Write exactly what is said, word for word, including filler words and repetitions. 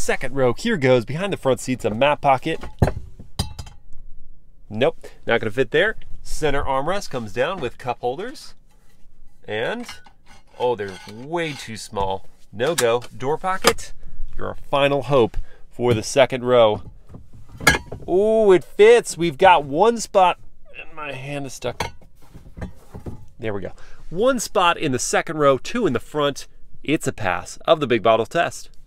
second row. Here goes. Behind the front seat's a map pocket. Nope, not gonna fit there. Center armrest comes down with cup holders. And, oh, they're way too small. No go. Door pocket. Your final hope for the second row. Oh, it fits. We've got one spot, and my hand is stuck. There we go. One spot in the second row, two in the front. It's a pass of the big bottle test.